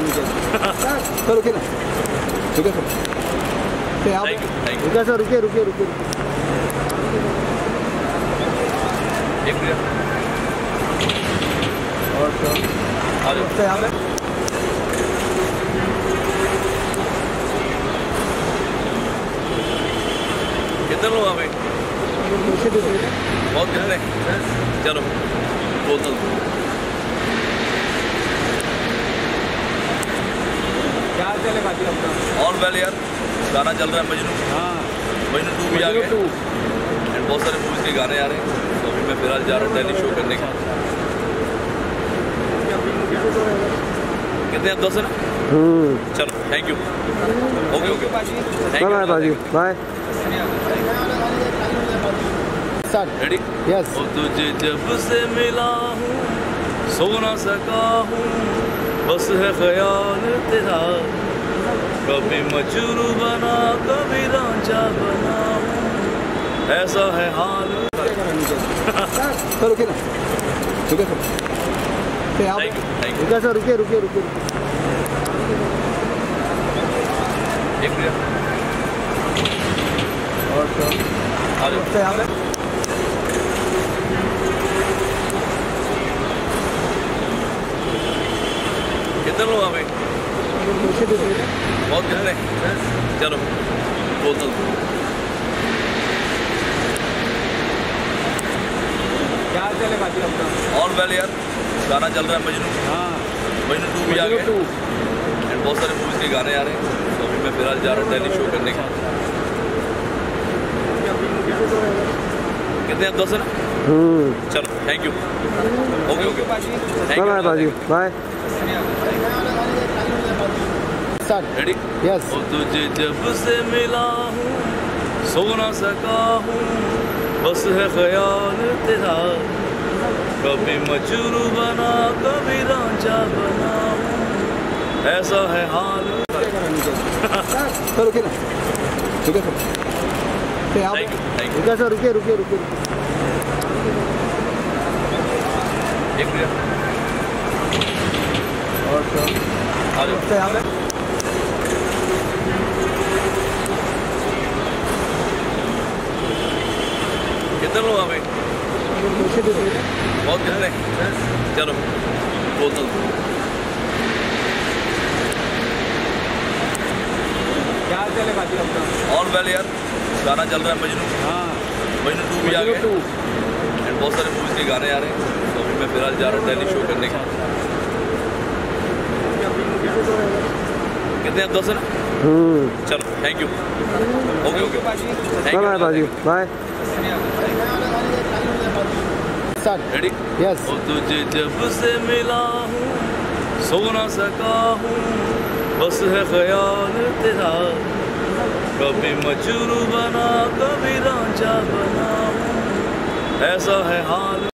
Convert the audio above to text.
Sir रुकिए ना, ठीक है सर, रुकिए सर, रुकिए रुकिए रुकिए एक मिनट और सर यहाँ पे कितने लोग आ गए? बहुत कितने? चलो बोतल क्या चले बाकी अपना ऑन वेल यार, गाना चल रहा है मजनू। हाँ, मजनू 2 भी आ गया एंड बहुत सारे मूवीज़ के गाने आ रहे हैं। तो अभी मैं फिलहाल जा रहा हूँ दिल्ली शो करने का। कितने आप 10 है ना? चलो thank you, okay okay, bye bye. Ready? Yes. तुझे जब से मिला हूँ सो ना सका हूँ, बस है ख्याल तेरा, कभी मजनू बना कभी रांझा बना हूँ, ऐसा है हाल। सर रुकिए ना, ठीक है सर, यहाँ पे रुकिए सर, रुकिए रुकिए रुकिए एक मिनट और सर यहाँ पे कितने लोग आ गए? बहुत कितने? चलो बोतल क्या चले बाकी अपना ऑन वेल यार, गाना चल रहा है मजनू। हाँ, मजनू 2 भी आ गया एंड बहुत सारे मूवीज़ के गाने आ रहे हैं। तो अभी मैं फिलहाल जा रहा हूँ दिल्ली शो करने का। कितने आप 10 है ना? चलो thank you, okay okay, bye. Ready? Yes. तुझे जब से मिला हूँ सो ना सका हूँ, बस है ख्याल तेरा, कभी मजनू बना कभी रांझा बना हूँ, ऐसा है हाल। सर रुकिए ना, ठीक है सर, यहाँ पे रुकिए सर, रुकिए रुकिए रुकिए एक मिनट और सर यहाँ पे कितने लोग आ गए? बहुत कितने? चलो बोतल क्या चले बाकी अपना ऑन वेल यार, गाना चल रहा है मजनू। हाँ, मजनू 2 भी आ गया एंड बहुत सारे मूवीज़ के गाने आ रहे हैं। तो अभी मैं फिलहाल जा रहा हूँ दिल्ली शो करने का। कितने आप 10 है ना? चलो thank you, okay okay, bye. Ready? Yes. तुझे जब से मिला हूँ सो ना सका हूँ, बस है ख्याल तेरा, कभी मजनू बना कभी रांझा बना हूँ, ऐसा है हाल।